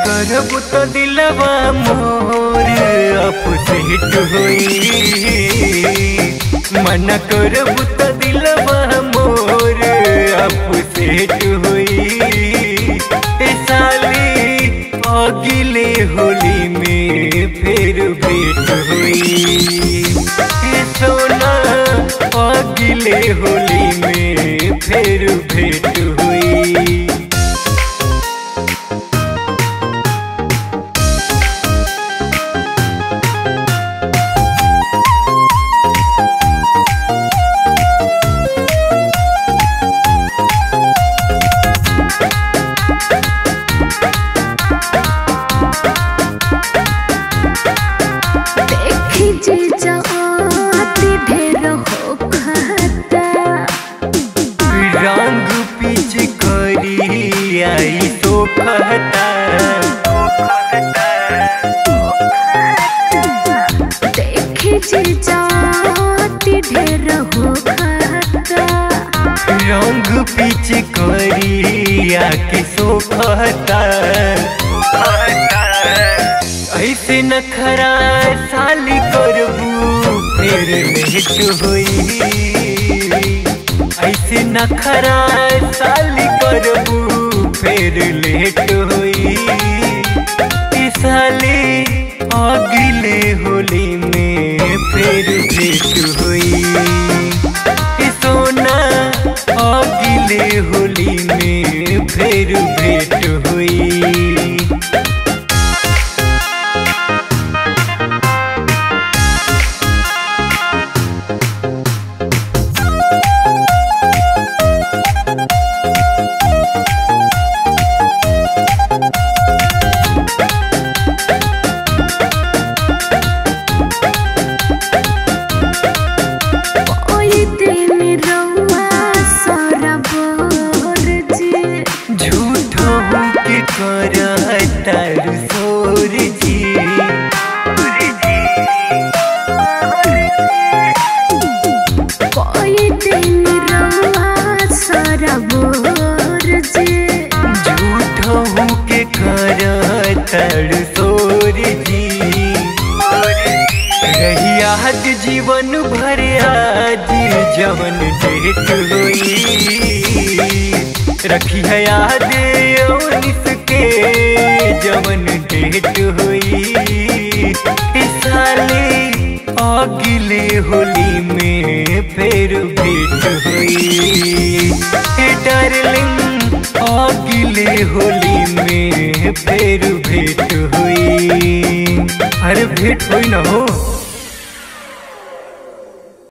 करब तो दिलवा मोर अपसेट होई। मन करब तो दिलवा मोर अपसेट होई। साली अगले होली में फिर भेंट हुई। सोना अगले होली में फिर भेंट हुई। रंग पीछ करी आई तो कहता देखे जाती ढेर हो खाता। रंग पीछ करी आके सोखता। ऐसे नखरा साली करबू फिर भेंट हुई। ऐसे नखरा साली करबू फिर लेट हुई। साली अगले होली में फिर भेंट हुई। सोना अगले होली में फिर भेंट हुई। तारू सोर जी कोई दिन रवा सारा बोर जी। झूठो के कर तारू सोर जी। रही याद जीवन भर आज जवन डेट हुई। रखी है याद के जवन डेट हुई। साली अगले होली में फिर भेंट हुई। डार्लिंग अगले होली में फिर भेंट हुई। अरे भेंट हुई ना हो।